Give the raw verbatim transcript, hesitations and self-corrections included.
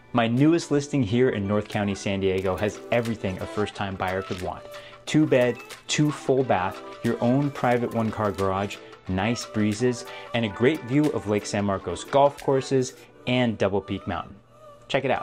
My newest listing here in North County, San Diego has everything a first-time buyer could want. Two bed, two full bath, your own private one-car garage, nice breezes, and a great view of Lake San Marcos golf courses and Double Peak Mountain. Check it out.